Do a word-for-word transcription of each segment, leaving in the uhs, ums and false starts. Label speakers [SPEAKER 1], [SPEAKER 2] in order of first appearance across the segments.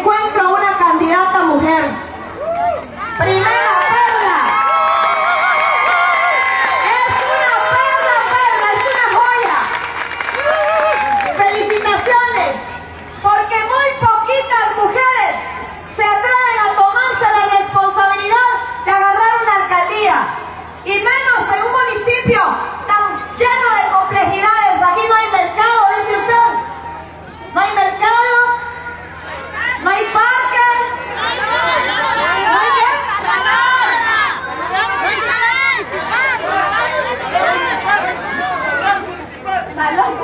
[SPEAKER 1] encuentro a una candidata mujer. Primera perla. Es una perla, perla, es una joya. Felicitaciones, porque muy poquitas mujeres se atreven a tomarse la responsabilidad de agarrar una alcaldía, y menos en un municipio tan lleno de complejidades. Aquí no hay mercado, dice usted. No hay mercado, no hay parque, no hay qué. Salón.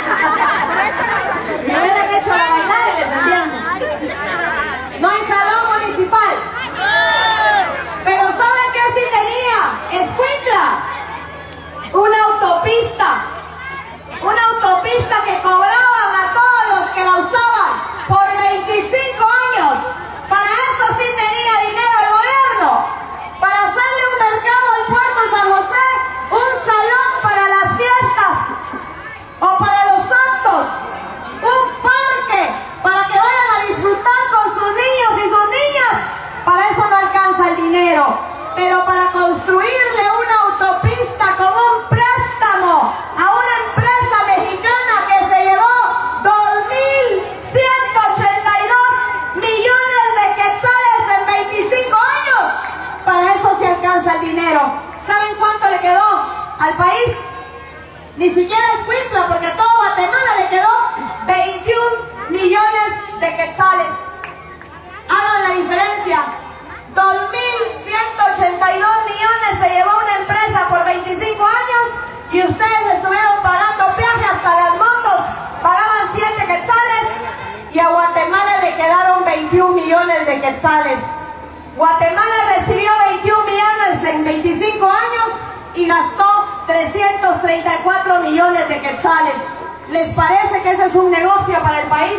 [SPEAKER 1] Me hubieran hecho la bailar y les entiendo. No hay salón municipal. Pero ¿saben qué sí tenía Escuintla? Una autopista. Una autopista que cobraban a todos los que la usaban por veinticinco años. Para eso sí tenía dinero el gobierno. Para hacerle un mercado al puerto de San José, un salón para las fiestas o para los actos, un parque para que vayan a disfrutar con sus niños y sus niñas. Para eso no alcanza el dinero. Pero para construirle una autopista con un préstamo a una empresa mexicana que se llevó dos mil ciento ochenta y dos millones de quetzales en veinticinco años, para eso se alcanza el dinero. ¿Saben cuánto le quedó al país? Ni siquiera Escuintla, porque a todo Guatemala le quedó veintiún millones de quetzales. Hagan la diferencia. dos mil ciento ochenta y dos millones se llevó una empresa por veinticinco años, y ustedes estuvieron pagando viaje hasta las motos, pagaban siete quetzales, y a Guatemala le quedaron veintiún millones de quetzales. Guatemala recibió veintiún millones en veinticinco años y gastó trescientos treinta y cuatro millones de quetzales. ¿Les parece que ese es un negocio para el país?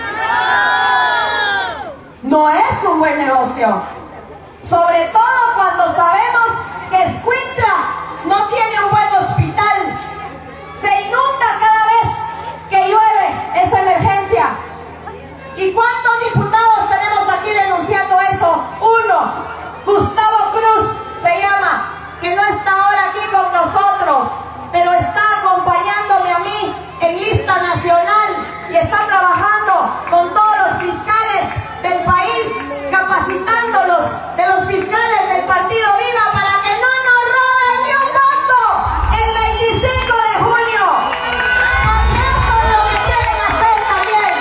[SPEAKER 1] No es un buen negocio. Sobre todo cuando sabemos que Escuintla no tiene un buen hospital. Se inunda cada vez que llueve, es emergencia. ¿Y cuántos diputados tenemos aquí denunciando eso? Uno, Gustavo Cruz se llama, que no está ahora aquí con nosotros, pero está acompañándome a mí en lista nacional y está trabajando con todos los fiscales del país, capacitándolos, de los fiscales del Partido Viva, para que no nos roben ni un voto el veinticinco de junio. Porque eso es lo que quieren hacer también.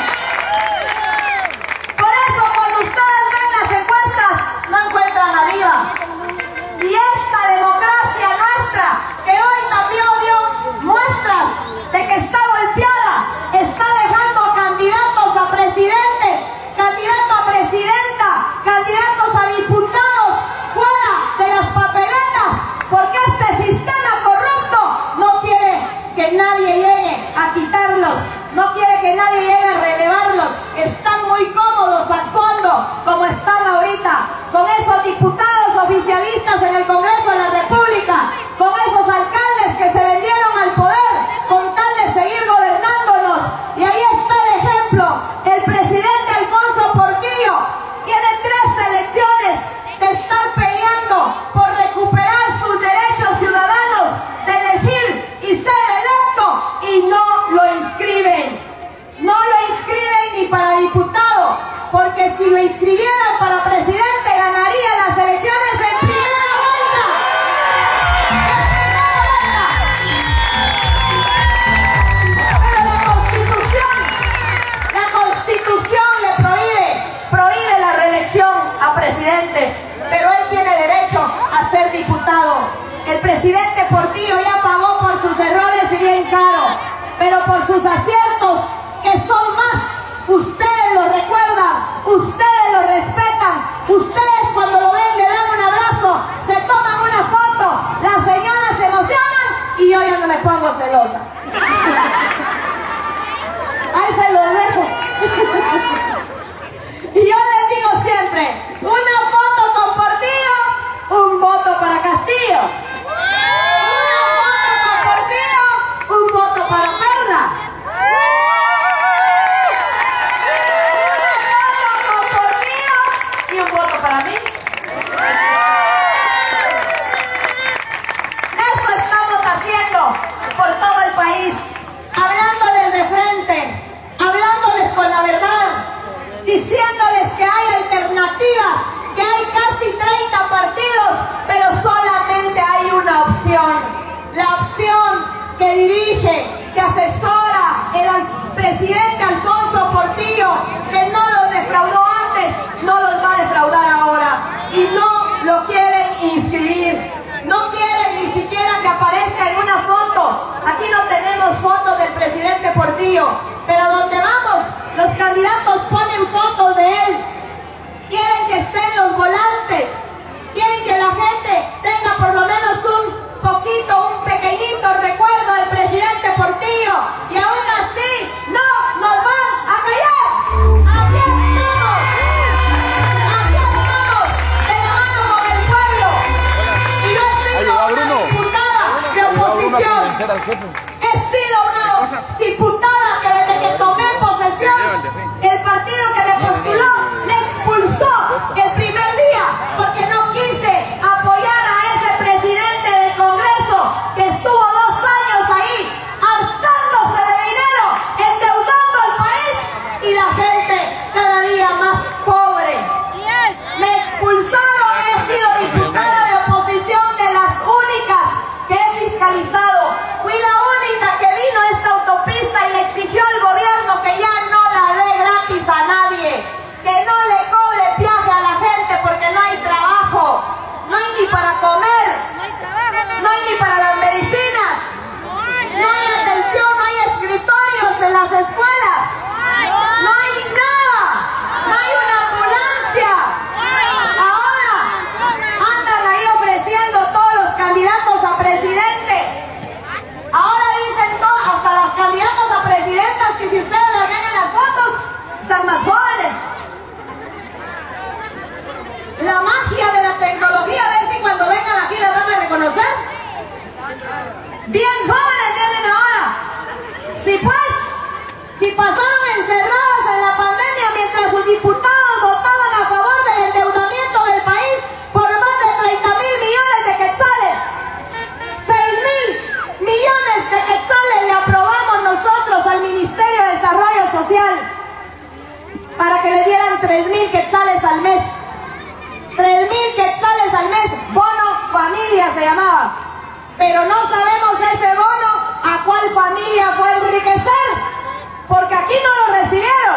[SPEAKER 1] Por eso cuando ustedes ven las encuestas, no encuentran arriba. Y esta democracia nuestra, que hoy también dio muestras de que está golpeada, está dejando candidatos a presidentes, candidato a presidenta, candidatos a diputados fuera de las papeletas, porque este sistema corrupto no quiere que nadie llegue a quitarlos, no quiere que nadie llegue a relevarlos. Están muy cómodos actuando como están ahorita, con esos diputados oficialistas en el Congreso de la República, con esos alcaldes que se vendieron al poder con tal de seguir gobernándonos. Y ahí está el ejemplo. El presidente Alfonso Portillo tiene tres elecciones de estar peleando por recuperar sus derechos ciudadanos de elegir y ser electo, y no lo inscriben. No lo inscriben ni para diputado, porque si lo inscribieran para presidente ganaría las elecciones en primera vuelta. En primera vuelta. Pero la Constitución, la Constitución le prohíbe, prohíbe la reelección a presidentes, pero él tiene derecho a ser diputado. El presidente Portillo ya pagó por sus errores y bien caro, pero por sus aciertos, que son más, ustedes lo recuerdan, ustedes lo respetan, ustedes cuando lo ven le dan un abrazo, se toman una foto, las señoras se emocionan y yo ya no me pongo celosa. Ahí se lo dejo. Y yo les digo siempre, una foto con Portillo, un voto para Castillo. Una foto con Portillo, un voto para Perla. treinta partidos, pero solamente hay una opción. La opción que dirige, que asesora el presidente Alfonso Portillo, que no los defraudó antes, no los va a defraudar ahora. Y no lo quieren inscribir. No quieren ni siquiera que aparezca en una foto. Aquí no tenemos fotos del presidente Portillo, pero donde vamos, los candidatos ponen fotos de él. Quieren que estén los volantes. Quieren que la gente tenga por lo menos un poquito, un pequeñito recuerdo del presidente Portillo. Y aún así, no nos van a callar. Así estamos. Aquí estamos, de la mano con el pueblo. Y yo he sido una diputada de oposición. He sido una diputada que desde que tomé posesión, el partido que me postuló me expulsó el primer día porque no quise apoyar a ese presidente del Congreso que estuvo dos años ahí hartándose de dinero, endeudando al país y la gente cada día más pobre. Me expulsaron, he sido diputada de oposición de las únicas que he fiscalizado. Fui la única que vino a esta autopista y le exigió al gobierno que ya no la dé gratis a nadie, que no le cobre viaje a la gente porque no hay trabajo, no hay ni para comer, no hay ni para las medicinas, no hay atención, no hay escritorios en las escuelas, no hay nada, no hay una ambulancia. Ahora andan ahí ofreciendo todos los candidatos a presidente. Ahora dicen todos, hasta las candidatas a presidentas, que si ustedes las ven en las fotos, están más jóvenes. La magia de la tecnología, a ver si cuando vengan aquí las van a reconocer. Bien jóvenes vienen ahora. Si pues, si pasaron encerradas en la pandemia mientras sus diputados votaban a favor del endeudamiento del país por más de treinta mil millones de quetzales. seis mil millones de quetzales le aprobamos nosotros al Ministerio de Desarrollo Social para que le dieran tres mil quetzales al mes. tres mil quetzales al mes, bono familia se llamaba. Pero no sabemos ese bono a cuál familia fue a enriquecer, porque aquí no lo recibieron.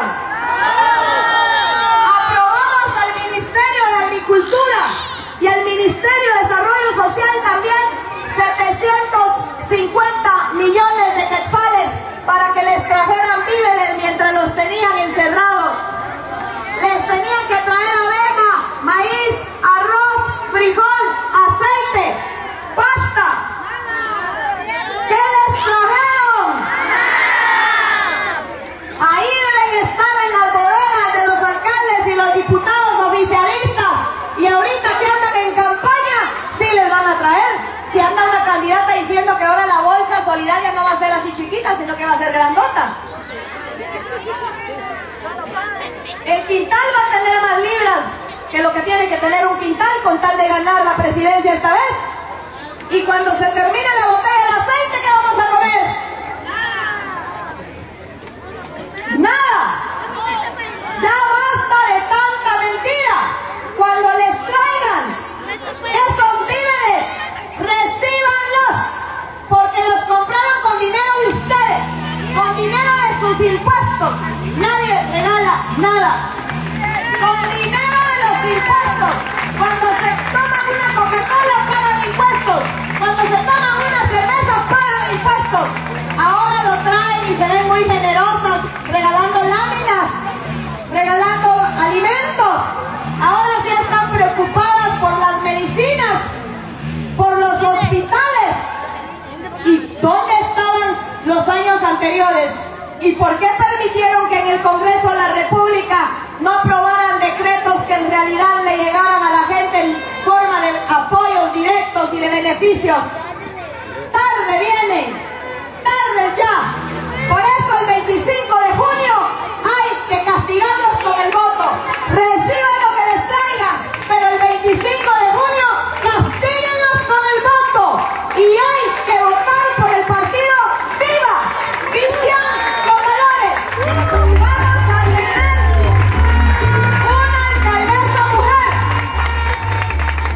[SPEAKER 1] Aprobamos al Ministerio de Agricultura y al Ministerio de Desarrollo Social también setecientos cincuenta millones de quetzales para que les trajeran víveres mientras los tenían encerrados. Les tenían que traer avena, maíz, arroz, frijol, aceite, pasta. ¿Qué les trajeron? Ahí deben estar en las bodegas de los alcaldes y los diputados oficialistas. Y ahorita que andan en campaña, sí les van a traer. Si anda una candidata diciendo que ahora la bolsa solidaria no va a ser así chiquita, sino que va a ser grandota. El quintal va a tener más libras que lo que tiene que tener un quintal con tal de ganar la presidencia esta vez. Y cuando se termine la botella de aceite, ¿qué vamos a comer? Nada. Ya basta de tanta mentira. Cuando les traigan esos víveres, recíbanlos, porque los compraron con dinero de ustedes, con dinero de sus impuestos. Nadie regala nada. Con dinero de los impuestos. Cuando se toman una Coca-Cola pagan impuestos. Cuando se toman una cerveza pagan impuestos. Ahora lo traen y se ven muy generosas, regalando láminas, regalando alimentos. Ahora sí están preocupadas por las medicinas, por los hospitales. ¿Y dónde estaban los años anteriores? ¿Y por qué permitieron que en el Congreso de la República no aprobaran decretos que en realidad le llegaran a la gente en forma de apoyos directos y de beneficios? Tarde vienen, tarde ya. Por eso el veinticinco de junio hay que castigarlos con el voto. Reciban lo que les traigan, pero el veinticinco de junio castíguenlos con el voto. Y hay que votar por el partido Viva Visión con Valores. Vamos a tener una alcaldesa mujer.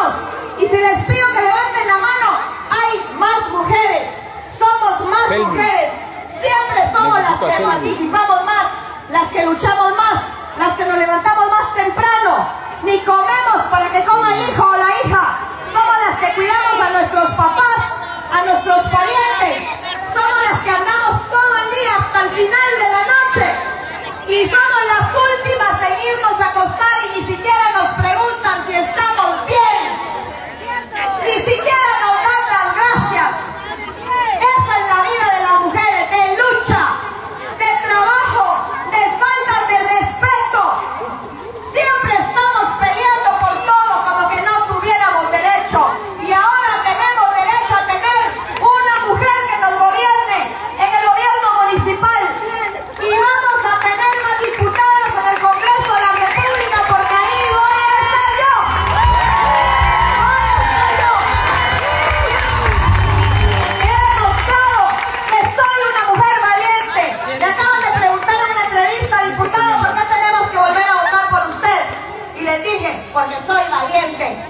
[SPEAKER 1] manos. Y si les pido que levanten la mano, hay más mujeres. Somos más
[SPEAKER 2] Selmi.
[SPEAKER 1] mujeres. Siempre somos las
[SPEAKER 2] Necesito
[SPEAKER 1] que
[SPEAKER 2] a Selmi.
[SPEAKER 1] participamos más, las que luchamos más, las que nos levantamos más temprano. Ni comemos para que coma el hijo o la hija. Somos las que cuidamos a nuestros papás, a nuestros parientes. Somos las que andamos todo el día hasta el final de la noche. Y somos las últimas en irnos a acostar y ni siquiera nos preguntan si estamos bien. Ni siquiera nos dan las gracias. Esa es la vida de las mujeres, de lucha, de trabajo, de falta de respeto. Siempre estamos peleando por todo como que no tuviéramos derecho. Y ahora tenemos derecho a tener una mujer que nos gobierne en el gobierno municipal. Y vamos a tener más diputadas en el Congreso de la República porque ahí voy a estar yo. Voy a estar yo. He demostrado que soy una mujer valiente. Le acaban de preguntar en una entrevista, diputado, ¿por qué tenemos que volver a votar por usted? Y les dije, porque soy valiente.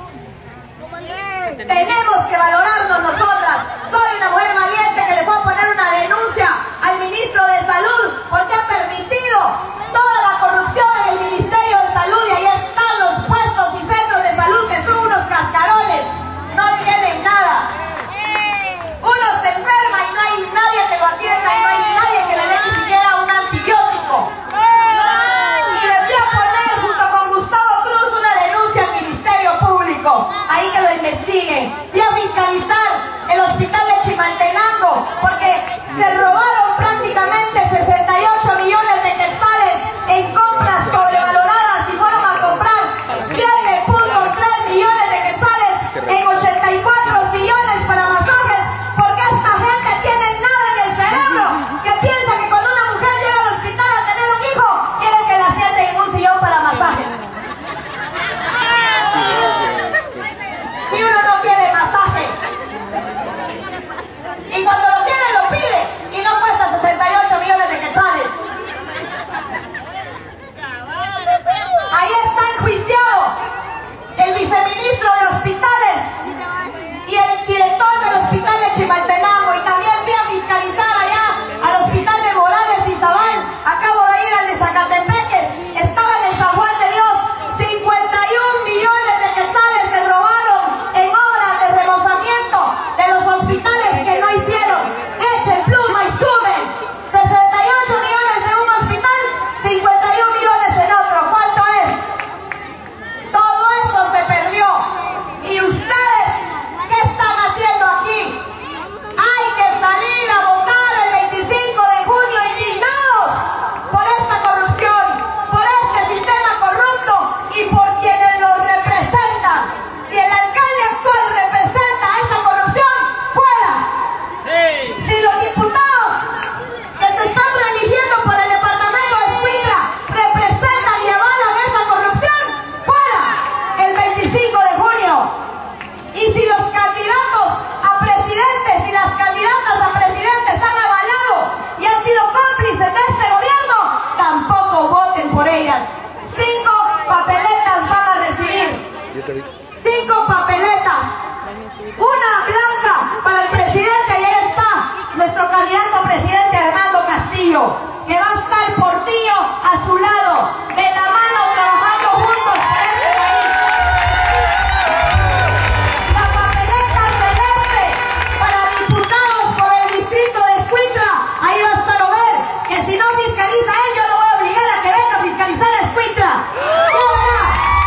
[SPEAKER 1] Tenemos que valorarnos nosotras. Soy una mujer valiente que le puedo poner una denuncia al ministro de Salud porque ha permitido toda la corrupción en el Ministerio de Salud y ahí están los puestos y centros de salud que son unos cascarones. No tienen nada. Uno se enferma y no hay nadie que lo atienda y no hay nadie que le dé ni siquiera un antibiótico. Y les voy a poner junto con Gustavo Cruz una denuncia al Ministerio Público. Ahí que lo investiguen. Voy a fiscalizar el hospital de Chimaltenango porque se robaron prácticamente sesenta y ocho millones de quetzales en compras sobrevaloradas y fueron a comprar siete punto tres millones de quetzales en ochenta y cuatro sillones para masajes porque esta gente tiene nada en el cerebro que piensa que cuando una mujer llega al hospital a tener un hijo quiere que la sienten en un sillón para masajes. Si uno no quiere masaje y cuando lo quiere lo pide y no cuesta sesenta y ocho millones de quetzales. Ahí está enjuiciado el viceministro de hospitales y el director del hospital de Chimaltenango y también fui a fiscalizar allá al hospital de Morales y Zabal. Acabo de ir al de Zacatepeques, estaba en el San Juan de Dios. cincuenta y un millones de quetzales se robaron en obras de remozamiento de los hospitales que no hicieron. Echen pluma y sumen. sesenta y ocho millones en un hospital, cincuenta y un millones en otro. ¿Cuánto es? Todo eso se perdió. ¿Y ustedes qué están haciendo aquí? Hay que salir a votar el veinticinco de junio indignados por esta corrupción, por este sistema corrupto y por quienes los representan. Si el alcalde actual representa esa corrupción, fuera. Si los diputados que se están reeligiendo por el departamento de Escuintla representan y avalan esa corrupción, fuera el veinticinco de junio. Y si los candidatos a presidentes y las candidatas a presidentes han avalado y han sido cómplices de este gobierno, tampoco voten por ellas. Cinco papeletas van a recibir. Cinco papeletas. Una blanca para el presidente y ahí está nuestro candidato a presidente Hernando Castillo, que va a estar Portillo a su lado, de la mano trabajando juntos por este país. La papeleta celeste para diputados por el distrito de Escuintla. Ahí va a estar Ober, que si no fiscaliza él, yo lo voy a obligar a que venga a fiscalizar a Escuintla. ¿Qué verá?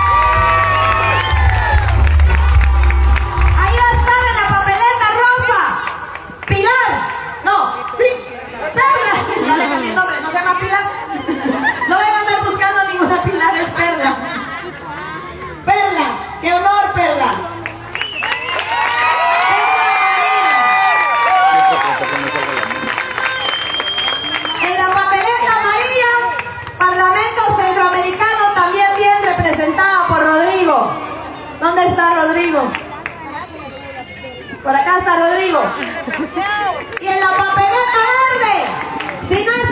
[SPEAKER 1] Ahí va a estar en la papeleta rosa Pilar, no, Perla, ya le cambié el nombre, no se llama Pilar. No voy a andar buscando ninguna Pilar, es Perla. Perla, qué honor, Perla. En la papeleta amarilla, Parlamento Centroamericano, también bien representada por Rodrigo. ¿Dónde está Rodrigo? Por acá está Rodrigo. Y en la papeleta verde, si no es